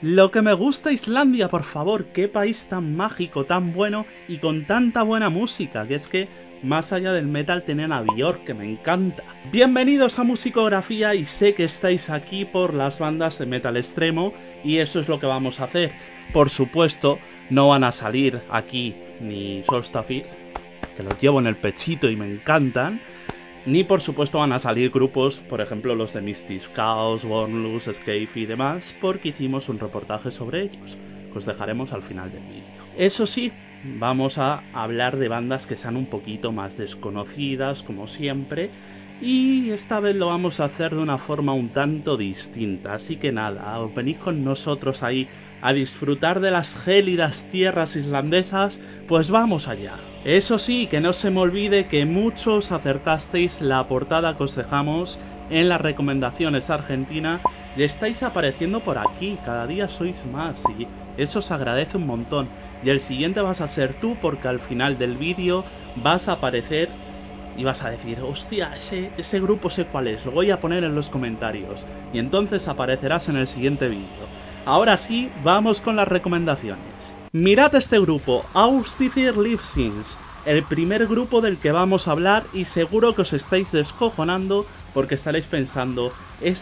Lo que me gusta Islandia, por favor, qué país tan mágico, tan bueno y con tanta buena música, que es que más allá del metal tienen a Björk, que me encanta. Bienvenidos a Musicografía y sé que estáis aquí por las bandas de metal extremo y eso es lo que vamos a hacer. Por supuesto, no van a salir aquí ni Solstafir, que los llevo en el pechito y me encantan, ni por supuesto van a salir grupos, por ejemplo los de Mystic Chaos, Bornlus, Escape y demás, porque hicimos un reportaje sobre ellos, que os dejaremos al final del vídeo. Eso sí, vamos a hablar de bandas que sean un poquito más desconocidas, como siempre, y esta vez lo vamos a hacer de una forma un tanto distinta, así que nada, os venís con nosotros ahí a disfrutar de las gélidas tierras islandesas, pues vamos allá. Eso sí, que no se me olvide que muchos acertasteis la portada que os dejamos en las recomendaciones de Argentina y estáis apareciendo por aquí, cada día sois más y eso os agradece un montón. Y el siguiente vas a ser tú porque al final del vídeo vas a aparecer y vas a decir, hostia, ese grupo sé cuál es, lo voy a poner en los comentarios y entonces aparecerás en el siguiente vídeo. Ahora sí, vamos con las recomendaciones. Mirad este grupo, Austíðir Lífsins, el primer grupo del que vamos a hablar y seguro que os estáis descojonando porque estaréis pensando,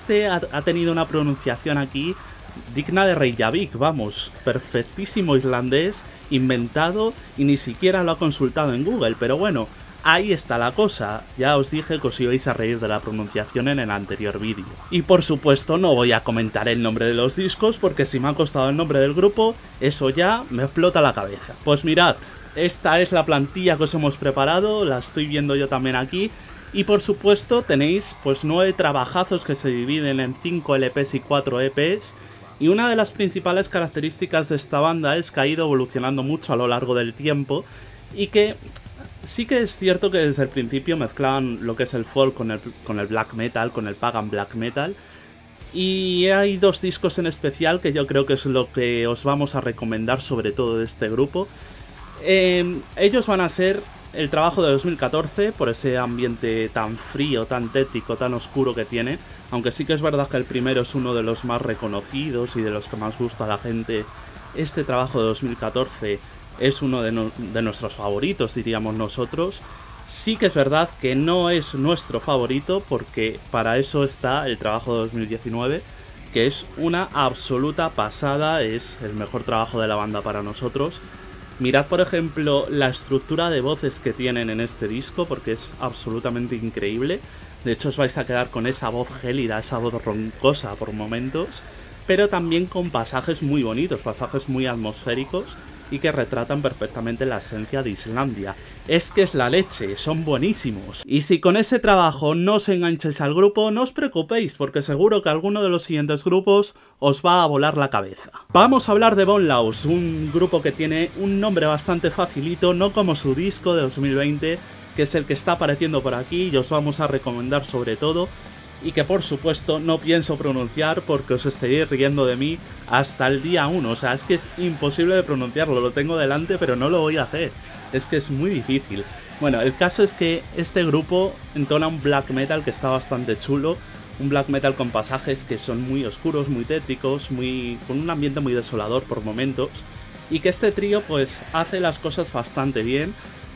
ha tenido una pronunciación aquí digna de Reykjavik, vamos, perfectísimo islandés, inventado y ni siquiera lo ha consultado en Google, pero bueno, ahí está la cosa, ya os dije que os ibais a reír de la pronunciación en el anterior vídeo. Y por supuesto no voy a comentar el nombre de los discos porque si me ha costado el nombre del grupo, eso ya me explota la cabeza. Pues mirad, esta es la plantilla que os hemos preparado, la estoy viendo yo también aquí. Y por supuesto tenéis pues 9 trabajazos que se dividen en 5 LPs y 4 EPs. Y una de las principales características de esta banda es que ha ido evolucionando mucho a lo largo del tiempo y que sí que es cierto que desde el principio mezclaban lo que es el folk con el black metal, con el pagan black metal. Y hay 2 discos en especial que yo creo que es lo que os vamos a recomendar sobre todo de este grupo. Ellos van a ser el trabajo de 2014 por ese ambiente tan frío, tan tétrico, tan oscuro que tiene. Aunque sí que es verdad que el primero es uno de los más reconocidos y de los que más gusta a la gente. Este trabajo de 2014 es uno de nuestros favoritos, diríamos nosotros. Sí que es verdad que no es nuestro favorito porque para eso está el trabajo de 2019, que es una absoluta pasada, es el mejor trabajo de la banda para nosotros. Mirad por ejemplo la estructura de voces que tienen en este disco porque es absolutamente increíble. De hecho os vais a quedar con esa voz gélida, esa voz roncosa por momentos, pero también con pasajes muy bonitos, pasajes muy atmosféricos y que retratan perfectamente la esencia de Islandia. Es que es la leche, son buenísimos. Y si con ese trabajo no os engancháis al grupo, no os preocupéis, porque seguro que alguno de los siguientes grupos os va a volar la cabeza. Vamos a hablar de Bornlus, un grupo que tiene un nombre bastante facilito, no como su disco de 2020, que es el que está apareciendo por aquí y os vamos a recomendar sobre todo, y que por supuesto no pienso pronunciar porque os estaréis riendo de mí hasta el día 1, o sea, es que es imposible de pronunciarlo, lo tengo delante pero no lo voy a hacer, es que es muy difícil. Bueno, el caso es que este grupo entona un black metal que está bastante chulo, un black metal con pasajes que son muy oscuros, muy tétricos, con un ambiente muy desolador por momentos, y que este trío pues hace las cosas bastante bien.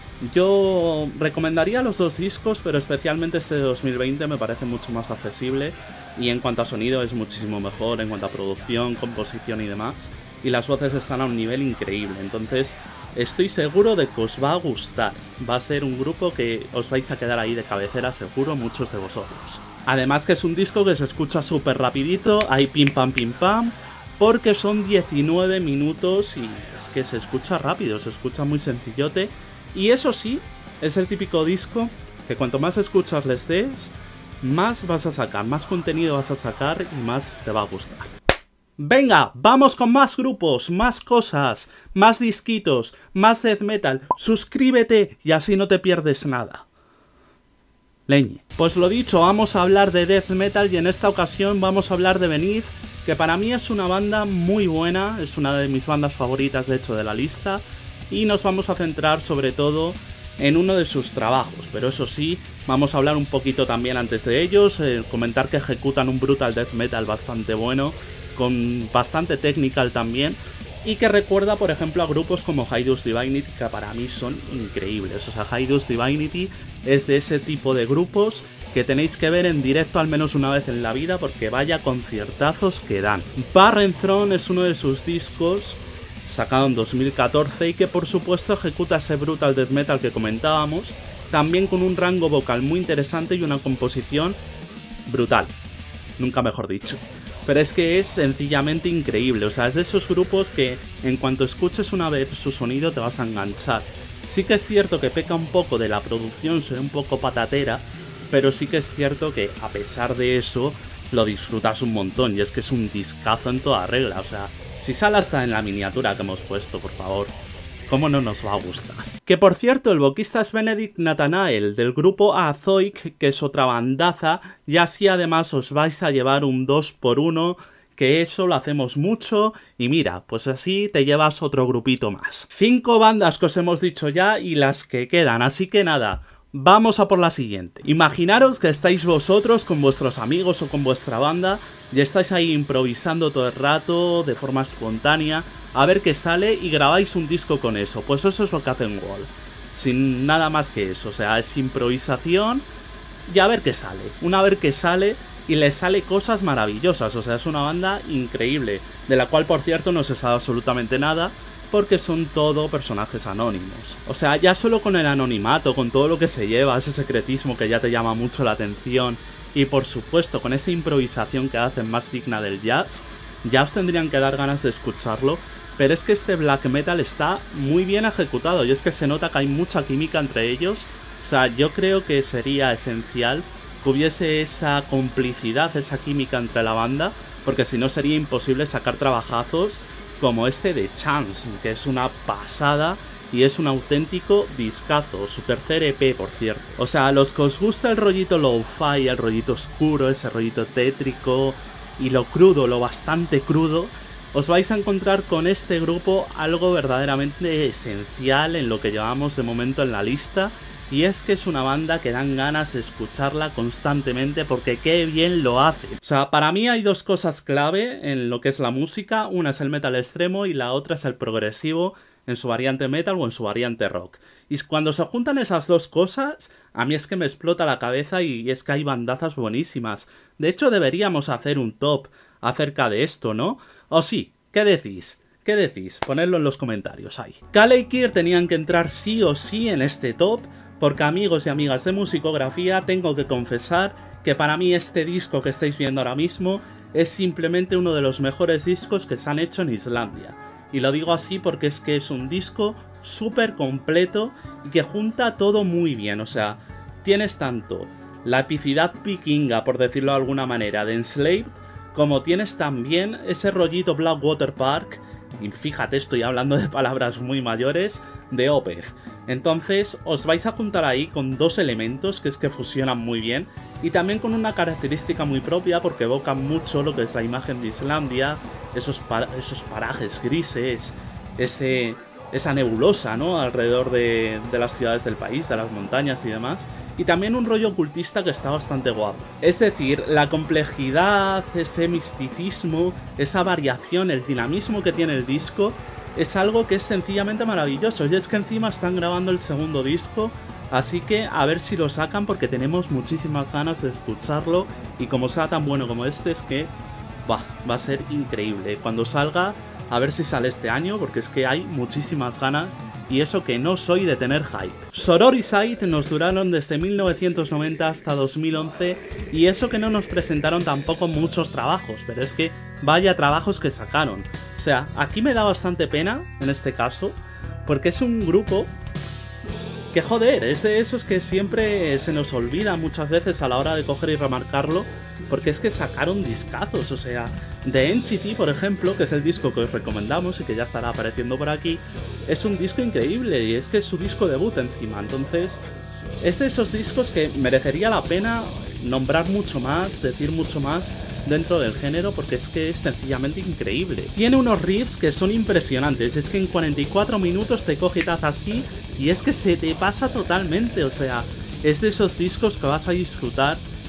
Yo recomendaría los 2 discos, pero especialmente este de 2020 me parece mucho más accesible y en cuanto a sonido es muchísimo mejor, en cuanto a producción, composición y demás, y las voces están a un nivel increíble, entonces estoy seguro de que os va a gustar, va a ser un grupo que os vais a quedar ahí de cabecera seguro muchos de vosotros. Además que es un disco que se escucha súper rapidito, hay pim pam, porque son 19 minutos y es que se escucha rápido, se escucha muy sencillote. Y eso sí, es el típico disco que cuanto más escuchas les des, más vas a sacar, más contenido vas a sacar y más te va a gustar. Venga, vamos con más grupos, más cosas, más disquitos, más death metal. Suscríbete y así no te pierdes nada. Leñe. Pues lo dicho, vamos a hablar de death metal y en esta ocasión vamos a hablar de Beneath, que para mí es una banda muy buena, es una de mis bandas favoritas de hecho de la lista. Y nos vamos a centrar sobre todo en uno de sus trabajos, pero eso sí, vamos a hablar un poquito también antes de ellos, comentar que ejecutan un brutal death metal bastante bueno con bastante technical también, y que recuerda, por ejemplo, a grupos como Hideous Divinity, que para mí son increíbles. O sea, Hideous Divinity es de ese tipo de grupos que tenéis que ver en directo al menos una vez en la vida, porque vaya conciertazos que dan. Barren Throne es uno de sus discos, sacado en 2014, y que por supuesto ejecuta ese brutal death metal que comentábamos, también con un rango vocal muy interesante y una composición brutal, nunca mejor dicho. Pero es que es sencillamente increíble, o sea, es de esos grupos que en cuanto escuches una vez su sonido te vas a enganchar. Sí que es cierto que peca un poco de la producción, soy un poco patatera, pero sí que es cierto que a pesar de eso lo disfrutas un montón, y es que es un discazo en toda regla. O sea, si sale hasta en la miniatura que hemos puesto, por favor, ¿cómo no nos va a gustar? Que por cierto, el vocalista es Benedict Nathanael, del grupo Azoic, que es otra bandaza, y así además os vais a llevar un 2x1, que eso lo hacemos mucho, y mira, pues así te llevas otro grupito más. 5 bandas que os hemos dicho ya y las que quedan, así que nada, vamos a por la siguiente. Imaginaros que estáis vosotros con vuestros amigos o con vuestra banda y estáis ahí improvisando todo el rato de forma espontánea a ver qué sale y grabáis un disco con eso. Pues eso es lo que hacen Wall, sin nada más que eso. O sea, es improvisación y a ver qué sale. Una vez que sale y le sale cosas maravillosas. O sea, es una banda increíble, de la cual por cierto no se sabe absolutamente nada, porque son todo personajes anónimos. O sea, ya solo con el anonimato, con todo lo que se lleva, ese secretismo que ya te llama mucho la atención, y por supuesto con esa improvisación que hacen más digna del jazz, ya os tendrían que dar ganas de escucharlo. Pero es que este black metal está muy bien ejecutado, y es que se nota que hay mucha química entre ellos. O sea, yo creo que sería esencial que hubiese esa complicidad, esa química entre la banda, porque si no sería imposible sacar trabajazos como este de Chance, que es una pasada y es un auténtico discazo, su tercer EP por cierto. O sea, a los que os gusta el rollito lo-fi, el rollito oscuro, ese rollito tétrico y lo crudo, lo bastante crudo, os vais a encontrar con este grupo algo verdaderamente esencial en lo que llevamos de momento en la lista, y es que es una banda que dan ganas de escucharla constantemente porque qué bien lo hace. O sea, para mí hay dos cosas clave en lo que es la música, una es el metal extremo y la otra es el progresivo en su variante metal o en su variante rock. Y cuando se juntan esas dos cosas, a mí es que me explota la cabeza, y es que hay bandazas buenísimas. De hecho, deberíamos hacer un top acerca de esto, ¿no? ¿O sí? ¿Qué decís? ¿Qué decís? Ponedlo en los comentarios ahí. Kale y Kier tenían que entrar sí o sí en este top, porque amigos y amigas de musicografía, tengo que confesar que para mí este disco que estáis viendo ahora mismo es simplemente uno de los mejores discos que se han hecho en Islandia. Y lo digo así porque es que es un disco súper completo y que junta todo muy bien. O sea, tienes tanto la epicidad vikinga, por decirlo de alguna manera, de Enslaved, como tienes también ese rollito Blackwater Park, y fíjate, estoy hablando de palabras muy mayores, de Opeth. Entonces os vais a juntar ahí con dos elementos que es que fusionan muy bien, y también con una característica muy propia porque evocan mucho lo que es la imagen de Islandia, esos parajes grises, esa nebulosa, ¿no?, alrededor de las ciudades del país, de las montañas y demás, y también un rollo ocultista que está bastante guapo. Es decir, la complejidad, ese misticismo, esa variación, el dinamismo que tiene el disco, es algo que es sencillamente maravilloso. Y es que encima están grabando el segundo disco, así que a ver si lo sacan porque tenemos muchísimas ganas de escucharlo, y como sea tan bueno como este, es que va a ser increíble. Cuando salga, a ver si sale este año, porque es que hay muchísimas ganas, y eso que no soy de tener hype. Sororicide nos duraron desde 1990 hasta 2011, y eso que no nos presentaron tampoco muchos trabajos, pero es que vaya trabajos que sacaron. O sea, aquí me da bastante pena, en este caso, porque es un grupo que, joder, es de esos que siempre se nos olvida muchas veces a la hora de coger y remarcarlo, porque es que sacaron discazos. O sea, The Entity, por ejemplo, que es el disco que os recomendamos y que ya estará apareciendo por aquí, es un disco increíble, y es que es su disco debut encima. Entonces, es de esos discos que merecería la pena nombrar mucho más, decir mucho más dentro del género, porque es que es sencillamente increíble. Tiene unos riffs que son impresionantes, es que en 44 minutos te coge y te hace así, y es que se te pasa totalmente. O sea, es de esos discos que vas a disfrutar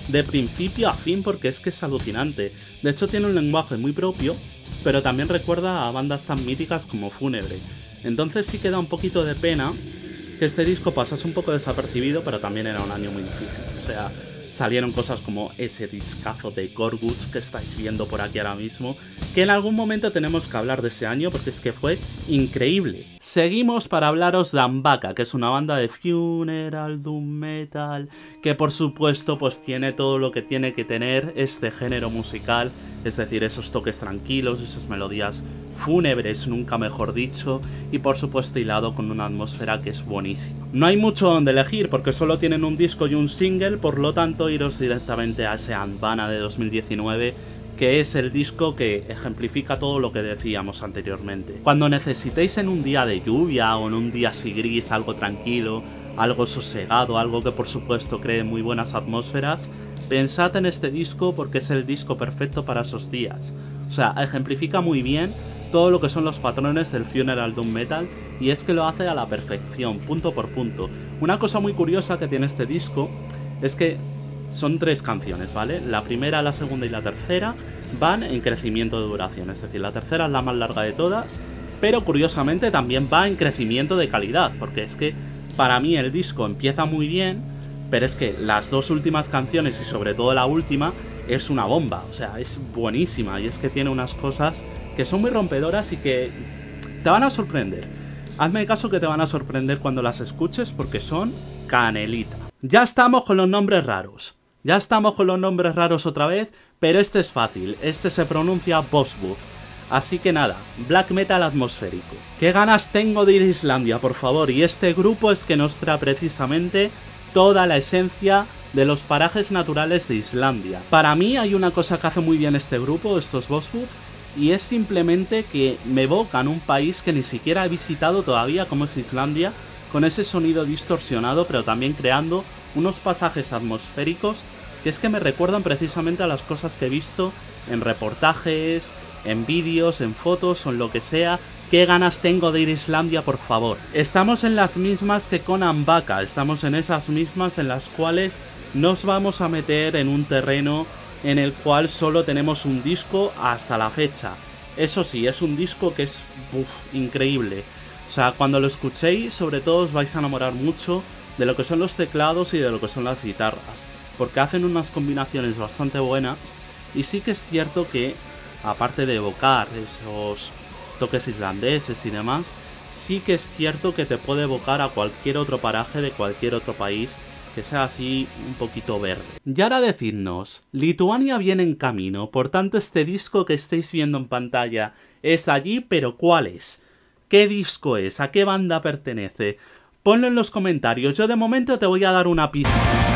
de principio a fin porque es que es alucinante. De hecho tiene un lenguaje muy propio, pero también recuerda a bandas tan míticas como Fúnebre. Entonces sí que da un poquito de pena que este disco pasase un poco desapercibido, pero también era un año muy difícil. O sea, salieron cosas como ese discazo de Gorguts que estáis viendo por aquí ahora mismo, que en algún momento tenemos que hablar de ese año porque es que fue increíble. Seguimos para hablaros de Ambaka, que es una banda de funeral doom metal, que por supuesto pues tiene todo lo que tiene que tener este género musical, es decir, esos toques tranquilos, esas melodías fúnebres, nunca mejor dicho, y por supuesto hilado con una atmósfera que es buenísima. No hay mucho donde elegir porque solo tienen un disco y un single, por lo tanto iros directamente a ese Andvana de 2019, que es el disco que ejemplifica todo lo que decíamos anteriormente. Cuando necesitéis en un día de lluvia o en un día así gris, algo tranquilo, algo sosegado, algo que por supuesto cree muy buenas atmósferas, pensad en este disco porque es el disco perfecto para esos días. O sea, ejemplifica muy bien todo lo que son los patrones del funeral doom metal y es que lo hace a la perfección, punto por punto. Una cosa muy curiosa que tiene este disco es que son 3 canciones, ¿vale? La primera, la segunda y la tercera van en crecimiento de duración, es decir, la tercera es la más larga de todas, pero curiosamente también va en crecimiento de calidad, porque es que para mí el disco empieza muy bien, pero es que las 2 últimas canciones y sobre todo la última es una bomba, o sea, es buenísima y es que tiene unas cosas que son muy rompedoras y que te van a sorprender. Hazme caso que te van a sorprender cuando las escuches porque son canelita. Ya estamos con los nombres raros. Ya estamos con los nombres raros otra vez, pero este es fácil, este se pronuncia Bosbooth. Así que nada, black metal atmosférico. ¿Qué ganas tengo de ir a Islandia, por favor? Y este grupo es que nos trae precisamente toda la esencia de los parajes naturales de Islandia. Para mí hay una cosa que hace muy bien este grupo, estos Bosbooth, y es simplemente que me evocan un país que ni siquiera he visitado todavía, como es Islandia, con ese sonido distorsionado, pero también creando unos pasajes atmosféricos que es que me recuerdan precisamente a las cosas que he visto en reportajes, en vídeos, en fotos o en lo que sea. ¿Qué ganas tengo de ir a Islandia, por favor? Estamos en las mismas que con Ambaka, estamos en esas mismas en las cuales nos vamos a meter en un terreno en el cual solo tenemos un disco hasta la fecha. Eso sí, es un disco que es increíble. O sea, cuando lo escuchéis, sobre todo os vais a enamorar mucho de lo que son los teclados y de lo que son las guitarras, porque hacen unas combinaciones bastante buenas y sí que es cierto que, aparte de evocar esos toques islandeses y demás, sí que es cierto que te puede evocar a cualquier otro paraje de cualquier otro país que sea así un poquito verde. Y ahora decidnos, Lituania viene en camino, por tanto este disco que estáis viendo en pantalla es allí, pero ¿cuál es? ¿Qué disco es? ¿A qué banda pertenece? Ponlo en los comentarios, yo de momento te voy a dar una pista.